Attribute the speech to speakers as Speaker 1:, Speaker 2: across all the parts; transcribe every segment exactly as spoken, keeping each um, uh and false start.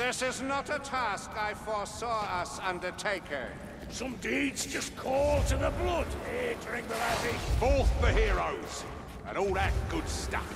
Speaker 1: This is not a task I foresaw us undertaking.
Speaker 2: Some deeds just call to the blood. Here, drink the lassie.
Speaker 3: Forth the heroes, and all that good stuff.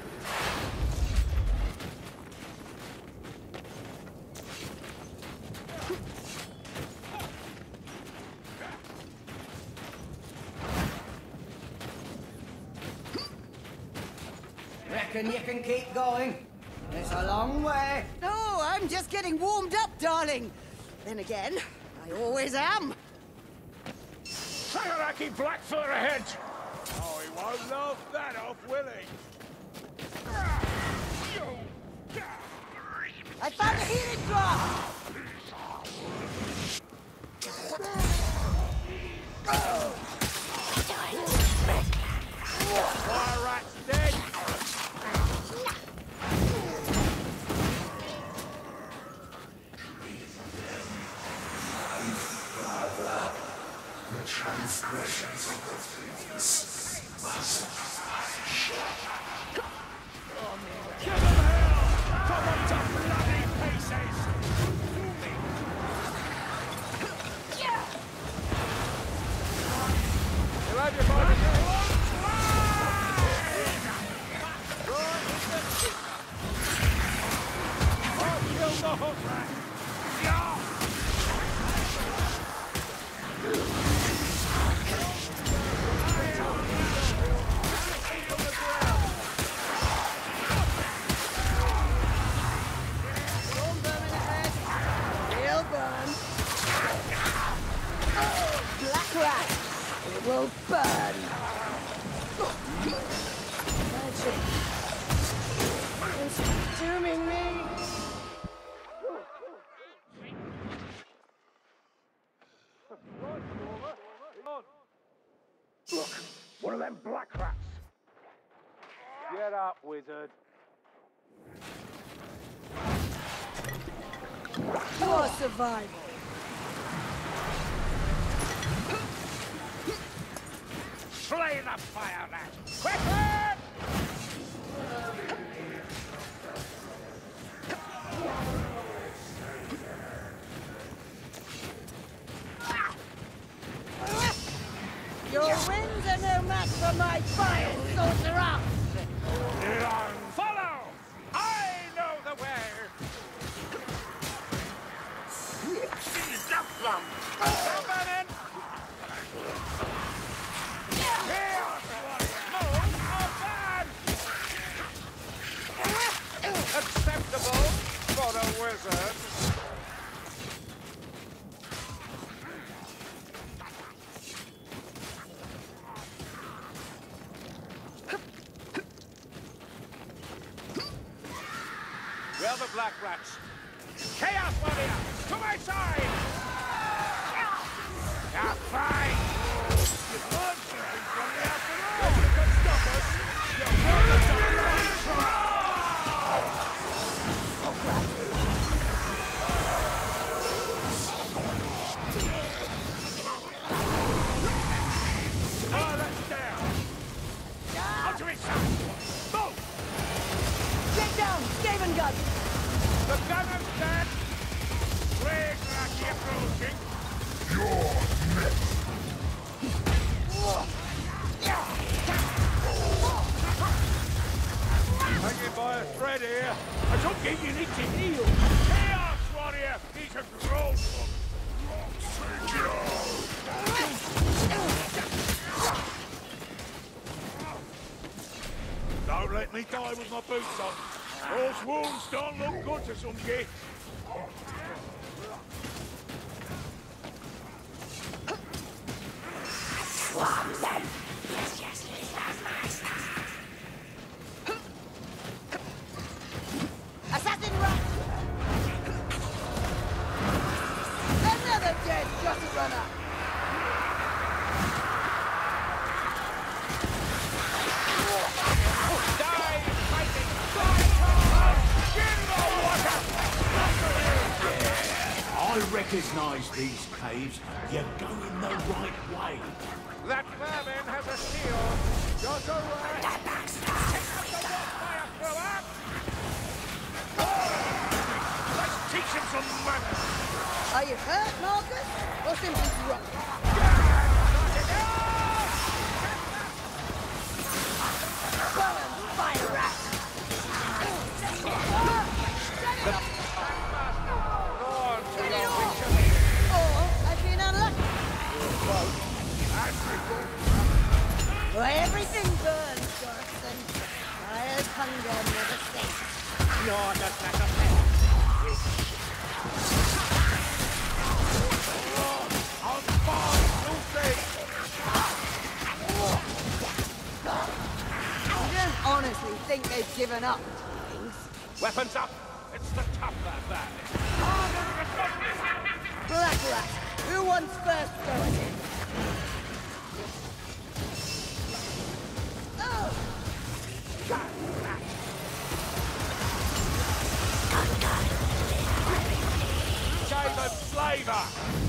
Speaker 4: Reckon you can keep going? It's a long way.
Speaker 5: No, I'm just getting warmed up, darling. Then again, I always am.
Speaker 2: Sagaraki Blackfoot ahead! Oh, he won't laugh that off, will he?
Speaker 5: I found a healing drop!
Speaker 2: Fire rat's dead!
Speaker 6: The transgressions of the previous must vanish.
Speaker 2: Give him hell! Come on to bloody pieces! You'll have your body. Oh, kill the hook rat!
Speaker 5: Black rat! It will burn! Magic is consuming me!
Speaker 2: Look, one of them black rats. Get up, wizard.
Speaker 5: For survival!
Speaker 2: Slay the fire rat! Quickly!
Speaker 5: Your winds are no match for my fire, sorcerer!
Speaker 2: Follow! I know the way! Seize the plum! Burning!
Speaker 1: Acceptable for a wizard.
Speaker 3: Where are the black rats?
Speaker 2: Chaos Warrior! To my side! Now fight! You learned something from me after all! You can stop us! You're welcome to the right. Oh, that's down! Onto his side! Move!
Speaker 5: Get down, Skaven gun!
Speaker 2: The gunner's dead! Plague Raki approaching!
Speaker 6: You're next.
Speaker 2: Hanging by a thread here. I don't think you need to heal. Chaos Warrior! He's a gross one. Don't let me die with my boots on. Those wounds don't look good to some git.
Speaker 6: Swamp them. Yes, yes, yes, master.
Speaker 5: Assassin rat! Another dead gutter runner!
Speaker 2: Die fighting! Die hard! Get in the water!
Speaker 3: I recognise these caves. You're going the right way.
Speaker 1: That vermin has a shield. You're so right.
Speaker 6: The Baxter.
Speaker 2: Fire thrower! Let's teach some manners.
Speaker 5: Are you hurt, Marcus? Or simply drunk? Burn, fire rat! Or I've been unlucky. Well, everything burns, Dorson. Wild hunger never sleeps.
Speaker 1: No, that's not a
Speaker 5: I don't honestly think they've given up, things.
Speaker 1: Weapons up! It's the tougher bad.
Speaker 5: Black Rat, who wants first go at it? Oh!
Speaker 1: Shaven slaver!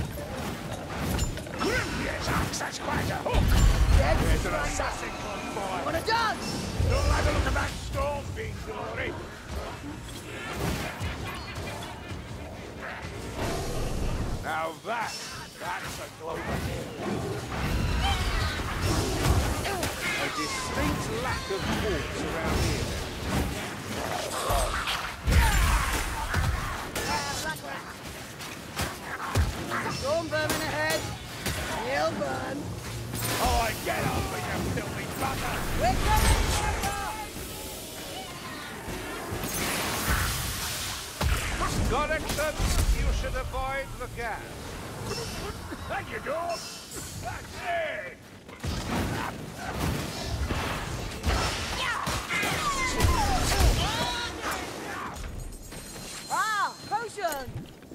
Speaker 2: Yes, axe, that's quite a hook.
Speaker 5: Dead
Speaker 2: There's an
Speaker 5: Stranger.
Speaker 2: assassin on fire.
Speaker 5: What a dog!
Speaker 2: Don't have a look at that storm being glory. Now that, that's a global.
Speaker 1: A distinct lack of force around here.
Speaker 5: Black Rat. Storm vermin ahead. He'll burn.
Speaker 2: Oh, I get up with you filthy bugger.
Speaker 5: We're coming, Marco!
Speaker 1: Godexon, you should avoid the gas.
Speaker 2: Thank you, dog. That's it.
Speaker 5: Ah, potion!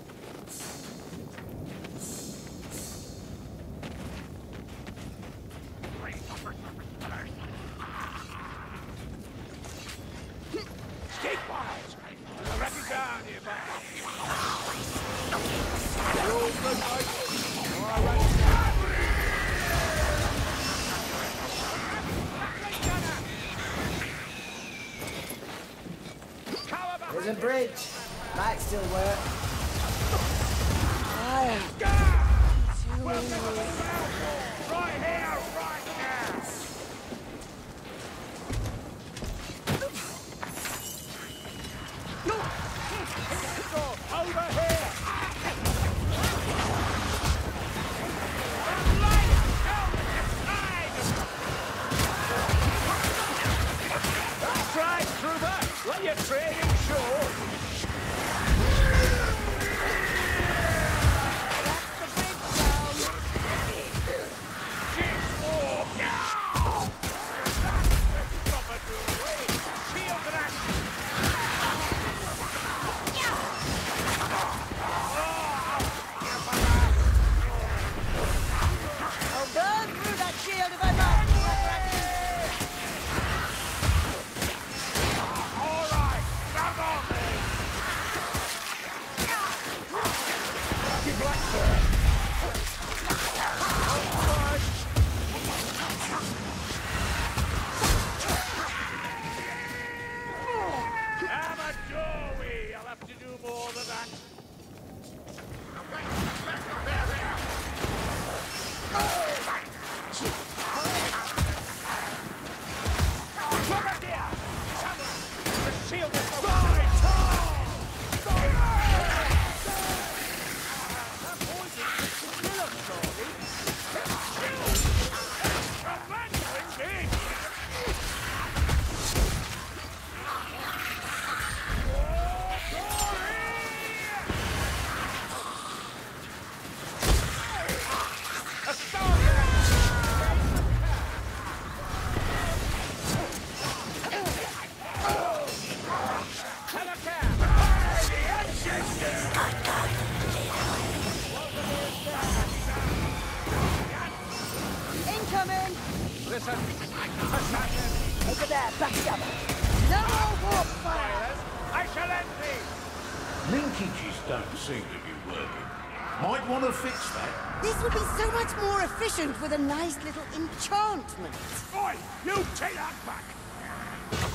Speaker 2: Keep quiet. I reckon down here, bud.
Speaker 4: There's a bridge. Might still work.
Speaker 5: Fire.
Speaker 2: Welcome to the battle. Right here, right now. Over here.
Speaker 1: That's right, Trooper! Let your training show!
Speaker 5: I'll burn through that shield if I must, Black Rat.
Speaker 2: All right, grab on then. Lucky Blackbird. I'm a doorway. I'll have to do more than that. Look at here! The shield is right!
Speaker 5: Incoming!
Speaker 1: Listen, assassin!
Speaker 5: Over there, back up! No more warp fire!
Speaker 2: I shall end thee!
Speaker 3: Linkages don't seem to be working. Might want to fix that.
Speaker 5: This would be so much more efficient with a nice little enchantment.
Speaker 2: Oi, you take that back!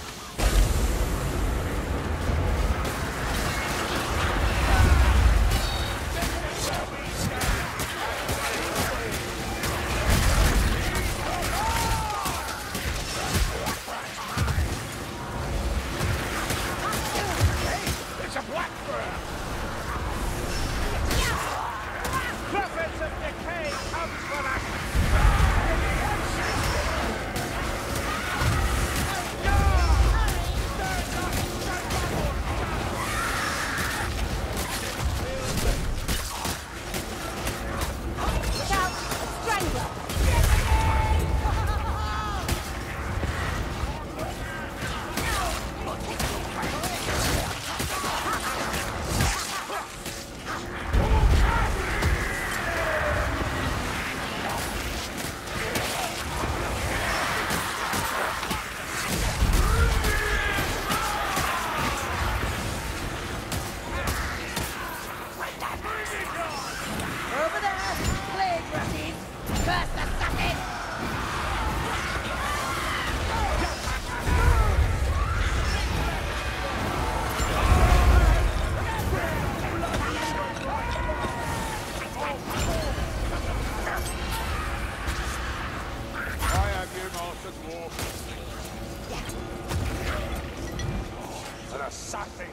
Speaker 2: assassin.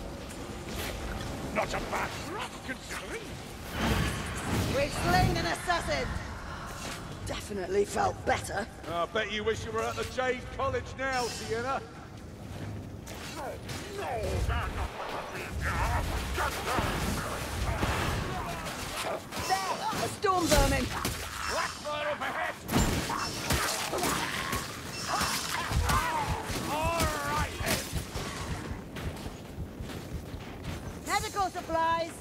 Speaker 2: Not a bad trap, considering.
Speaker 5: We've slain an assassin. Definitely felt better.
Speaker 2: I bet you wish you were at the Jade College now, Sienna.
Speaker 5: There, a storm vermin.
Speaker 2: Blackfire up ahead! All right, then.
Speaker 5: Medical supplies.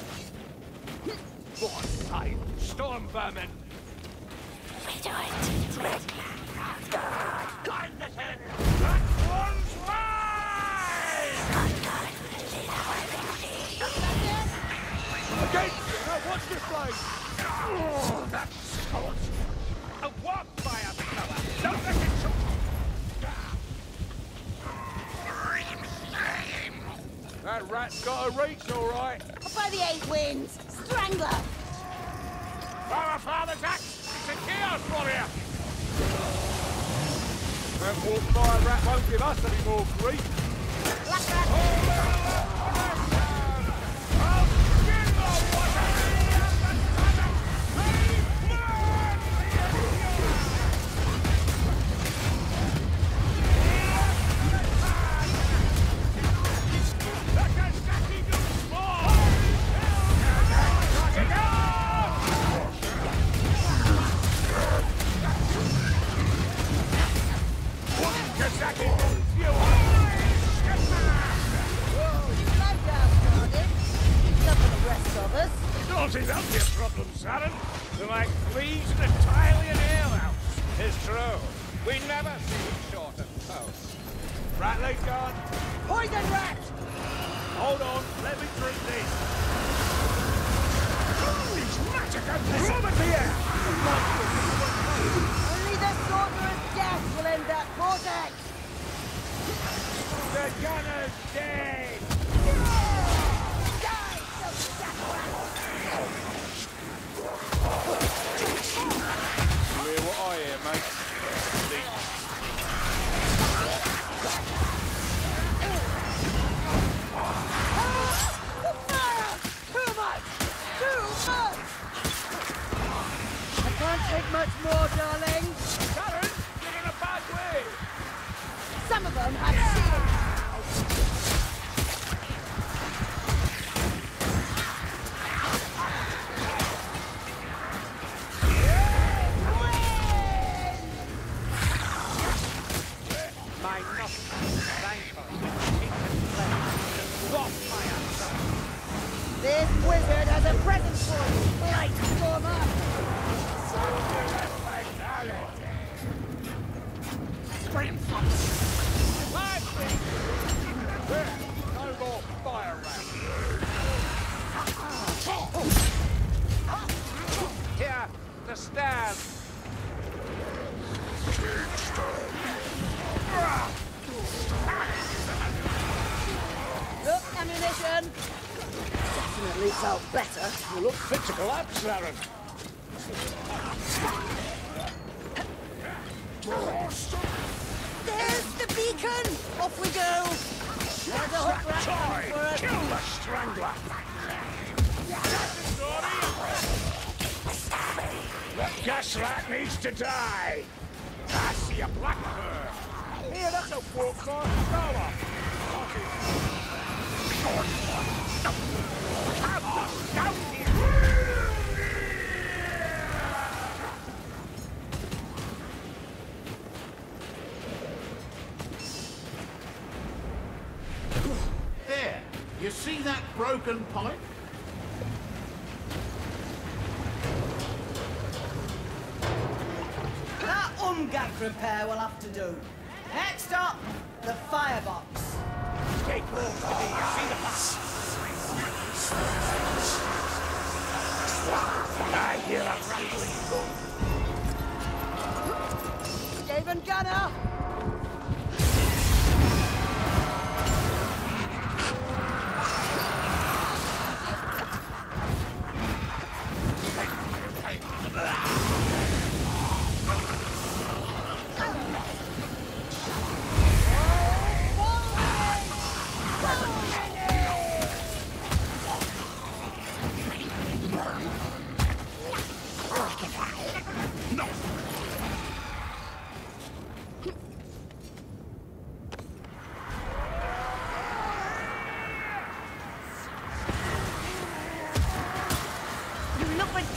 Speaker 2: What time? Storm vermin! That one's mine! Again! Now watch this blade! Oh, that's hot! A what fire power! Don't let it shoot! That rat's got a reach, all right.
Speaker 5: By the eight winds. Strangler.
Speaker 2: Our father's axe! It's a chaos warrior! That warp fire rat won't give us any more grief.
Speaker 5: Black rat.
Speaker 2: I'll skin the water! That guy's attacking you small! Kazaki moves you!
Speaker 5: Slow down, Cardiff. Not for the rest of us.
Speaker 2: Don't think that'll be a problem, Saren. They're like fleas in a Tylian alehouse. It's true. We never see short and close. Rat leg gone.
Speaker 5: Poison rat.
Speaker 2: Hold on, let me drink this. These massacres from the air!
Speaker 5: Only the sorcerer's death will end that vortex.
Speaker 2: The gunner's dead!
Speaker 5: Die, you jackrat.
Speaker 2: You hear what I hear, mate?
Speaker 5: The fire! Too much! Too much! I can't take much more, darling.
Speaker 2: Saren, you're in a bad way!
Speaker 5: Some of them have shields.
Speaker 2: My nostrils rankle with kitchen flames. What fire!
Speaker 5: This wizard has a present for you. Light stormer.
Speaker 2: There, no more fire rats. Here, the stairs.
Speaker 5: Look, ammunition. Definitely felt better.
Speaker 2: You look fit to collapse, Saren.
Speaker 5: There's the beacon. Off we go. There's a hook rat coming for us.
Speaker 2: Kill the strangler. The gas rat needs to die. I see a blackbird. Here, that's a walk-on fella. Come down here.
Speaker 3: There. You see that broken pipe?
Speaker 4: That Umgak repair will have to do. Next up, the firebox.
Speaker 2: Stay close to me. You see the box? I hear a rattling.
Speaker 5: Skaven gunner.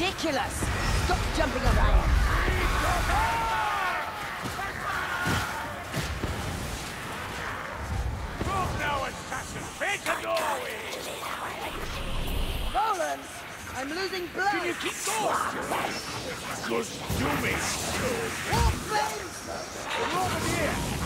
Speaker 5: ridiculous. Stop jumping around.
Speaker 2: Move now, assassin! Face the doorway!
Speaker 5: Roland, I'm losing blood.
Speaker 2: Can you keep going? Just do me!
Speaker 5: Wolfman!
Speaker 2: Come over here!